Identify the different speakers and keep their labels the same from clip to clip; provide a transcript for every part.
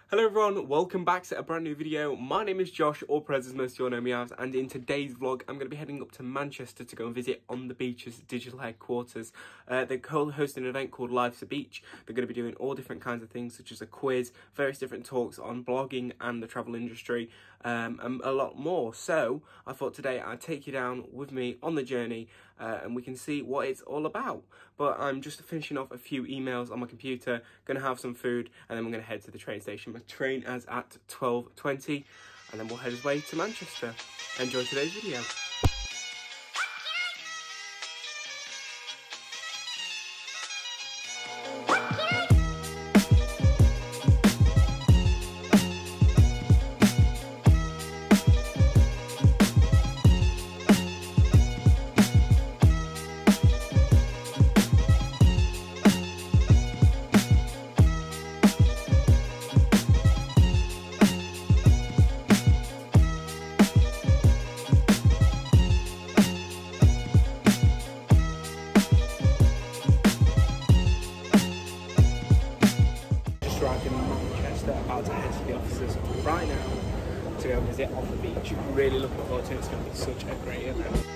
Speaker 1: Hello everyone, welcome back to a brand new video. My name is Josh, or Prez as most of you all know me as, and in today's vlog I'm going to be heading up to Manchester to go and visit OnTheBeach's digital headquarters. They're hosting an event called Lifesabeach. They're going to be doing all different kinds of things such as a quiz, various different talks on blogging and the travel industry, and a lot more. So I thought today I'd take you down with me on the journey and we can see what it's all about. But I'm just finishing off a few emails on my computer, going to have some food, and then we're going to head to the train station. My train is at 12:20, and then we'll head away to Manchester. Enjoy today's video. Arrived in Manchester, about to head to the offices right now to go visit OnTheBeach. Really looking forward to it. It's going to be such a great event.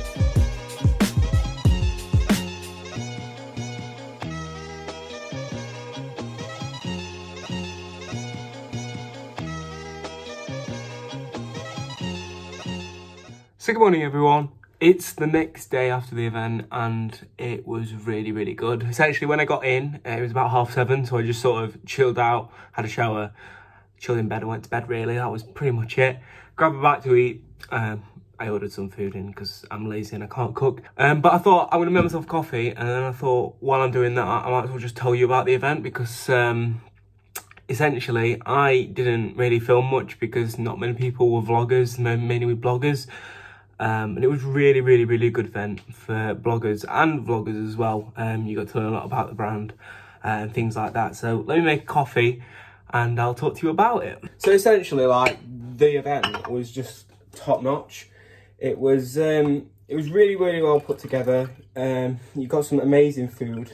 Speaker 1: So good morning everyone. It's the next day after the event and it was really good. Essentially when I got in, it was about 7:30, so I just sort of chilled out, had a shower, chilled in bed and went to bed really. That was pretty much it. Grabbed a bite to eat. I ordered some food in because I'm lazy and I can't cook. But I thought I'm gonna make myself coffee, and then I thought while I'm doing that, I might as well just tell you about the event because essentially I didn't really film much because not many people were vloggers, mainly with bloggers. And it was really good event for bloggers and vloggers as well. You got to learn a lot about the brand and things like that. So let me make a coffee and I'll talk to you about it. So essentially, like, the event was just top notch. It was really well put together. You got some amazing food.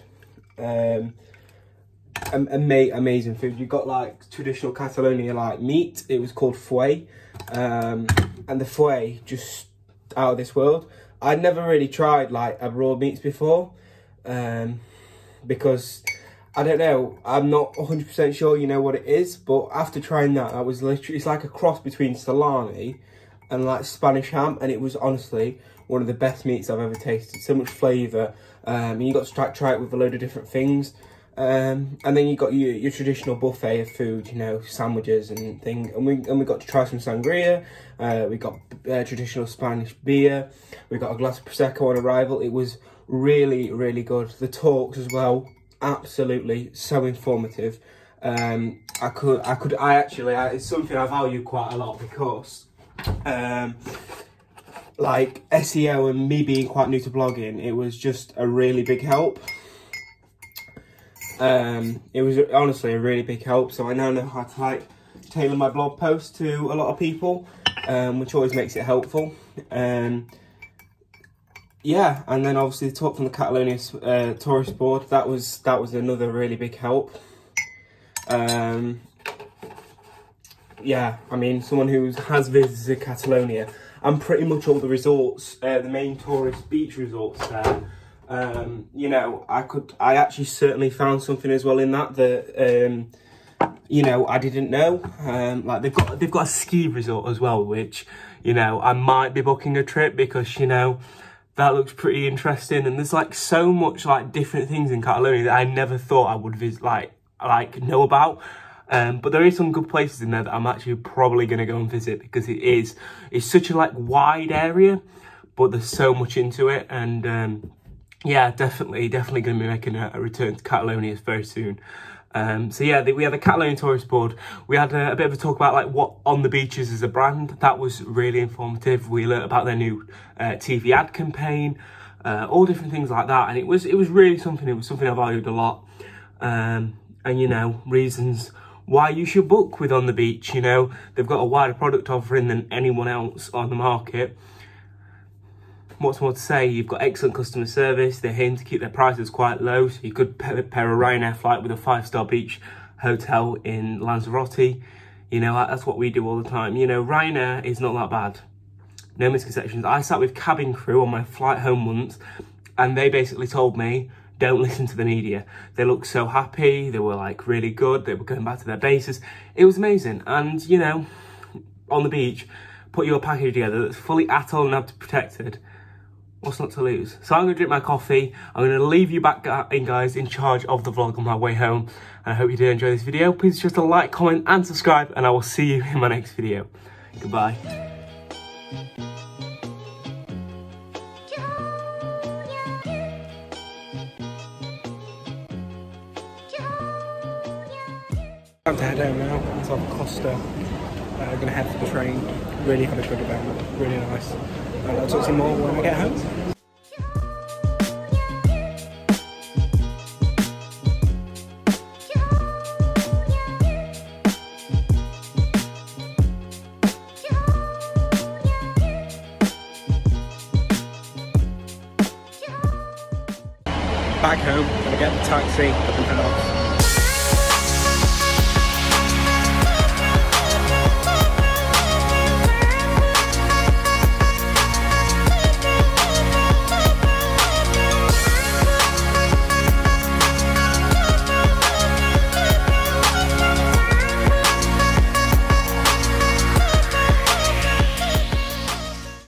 Speaker 1: Amazing food. You got like traditional Catalonia like meat. It was called foie, and the foie just out of this world. I'd never really tried like a raw meats before, because I don't know, I'm not 100% sure you know what it is, but after trying that, I was literally, it's like a cross between salami and like Spanish ham, and it was honestly one of the best meats I've ever tasted. So much flavour, and you got to try it with a load of different things. And then you got your traditional buffet of food, you know, sandwiches and things, and we got to try some sangria. We got traditional Spanish beer. We got a glass of prosecco on arrival. It was really good. The talks as well, absolutely so informative. It's something I value quite a lot because like SEO and me being quite new to blogging, it was just a really big help. It was honestly a really big help, so I now know how to like tailor my blog posts to a lot of people, which always makes it helpful. Yeah, and then obviously the talk from the Catalonia tourist board, that was another really big help. Yeah, I mean, someone who has visited Catalonia and pretty much all the resorts, the main tourist beach resorts there. You know, I actually certainly found something as well in that you know, I didn't know. Like they've got a ski resort as well, which, you know, I might be booking a trip because, you know, that looks pretty interesting. And there's like so much like different things in Catalonia that I never thought I would visit, like know about. But there is some good places in there that I'm actually probably going to go and visit because it's such a like wide area, but there's so much into it. And yeah, definitely going to be making a return to Catalonia very soon. So yeah, we had the Catalan tourist board. We had a bit of a talk about like what OnTheBeach's is as a brand. That was really informative. We learned about their new TV ad campaign, all different things like that, and it was really something. It was something I valued a lot, and you know, reasons why you should book with OnTheBeach. You know, they've got a wider product offering than anyone else on the market. What's more to say, you've got excellent customer service. They aim to keep their prices quite low, so you could pair a Ryanair flight with a 5-star beach hotel in Lanzarote. You know, that's what we do all the time. You know, Ryanair is not that bad. No misconceptions. I sat with cabin crew on my flight home once, and they basically told me, don't listen to the media. They looked so happy. They were like really good. They were going back to their bases. It was amazing. And, you know, on the beach, put your package together that's fully atoll and protected. What's not to lose? So I'm going to drink my coffee. I'm going to leave you back in, guys, in charge of the vlog on my way home. And I hope you did enjoy this video. Please just a like, comment and subscribe, and I will see you in my next video. Goodbye. Time to head home now. It's off Costa. Gonna head for the train. Really had a good event. Really nice. And I'll talk to you more when I get home. Back home, gonna get the taxi up and head off.